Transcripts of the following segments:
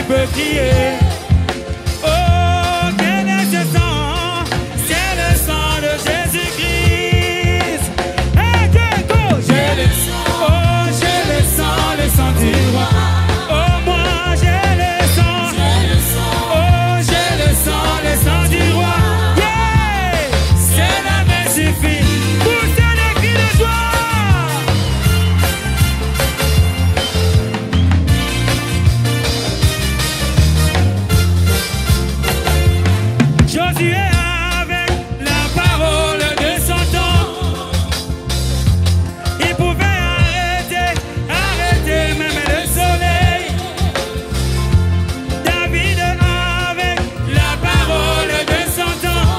peux crier. Oh, quel est ce sang? C'est le sang de Jésus-Christ. Hey, Diego, j'ai le sang. Oh, j'ai le sang du roi. Oh, moi j'ai le sang. Oh, j'ai le sang du roi. Yeah, cela me suffit. Poussez les cris de joie. Josué avec la parole de son temps, il pouvait arrêter même le soleil. David avec la parole de son temps,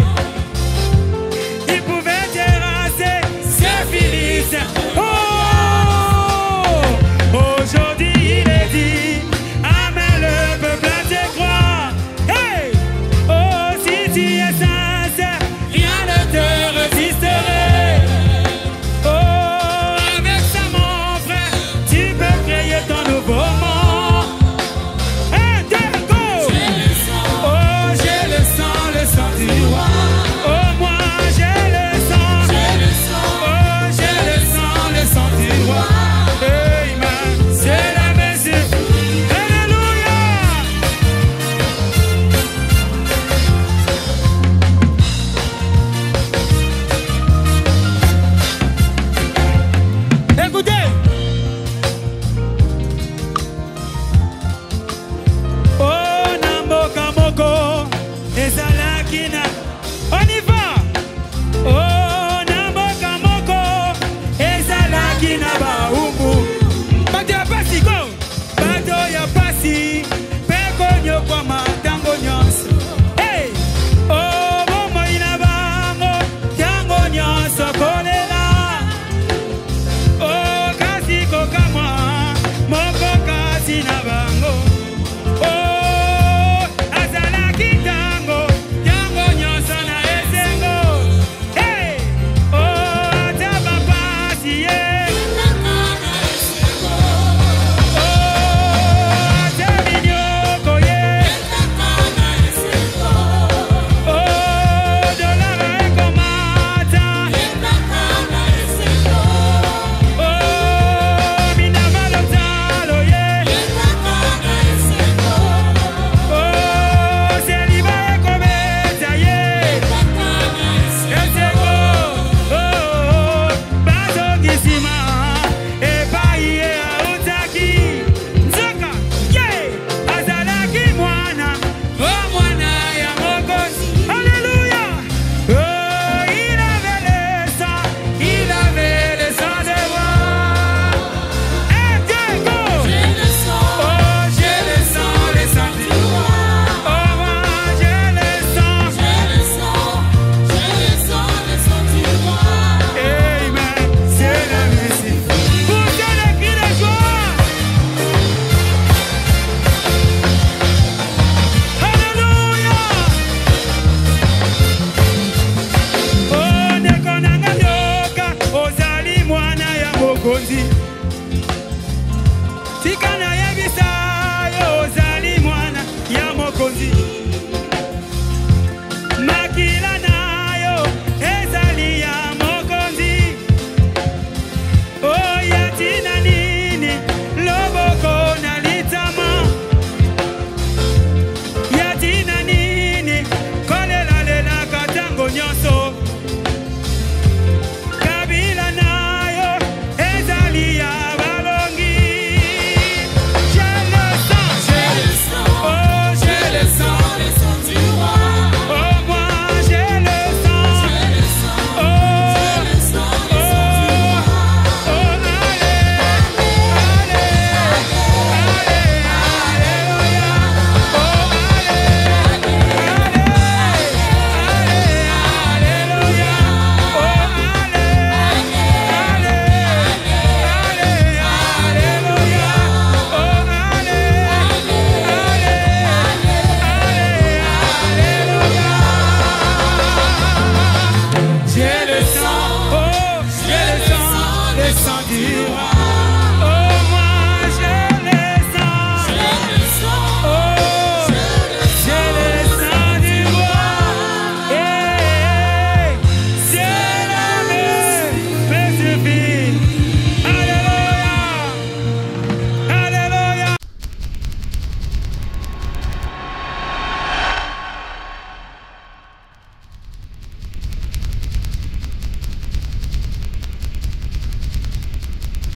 il pouvait terrasser ces Philistins. Oh, aujourd'hui il est dit, Amen, le peuple te croit. Hey, oh, si tu es sincère, rien ne te résisterait. Oh, avec ça mon frère, tu peux créer ton nouveau monde. Hey, Diego! Oh, j'ai le sang du roi. Oh, moi j'ai le sang. Oh, j'ai le sang du roi. Amen, c'est la mesure. Alléluia! Écoutez! Oh, Namboka Moko, Ezalakina. On y va! Oh, Namboka Moko, Ezalakina Baumbu. Bato ya pasi, go! Bato ya pasi, peko nyokwa matango nyonso. Hey! Oh, bomo ina bango, tango nyonso kolela. Oh, kasi kokamwa, moko kasi na bango. Oh, azalaki tango nyonso na esengo. Hey! Oh, ataba pasi ye. Oh, atabi nyoko ye. Oh, dolara ekomata. Oh, minavalo talo ye. Oh, seliba ekobeta ye. Esengo. Oh, bazongisima. Epai ye autaki. Nzoka. Yeah. Azalaki mwana. Oh, mwana ya mokosi. Alléluia. Oh, il avait le sang de roi. Hey, Diego. Oh, j'ai le sang du roi. Oh, moi j'ai le sang. Amen, c'est la musique. Poussez les cris de joie. Alléluia. Oh, ndeko nanga yoka, ozali mwana ya mokonzi. Tika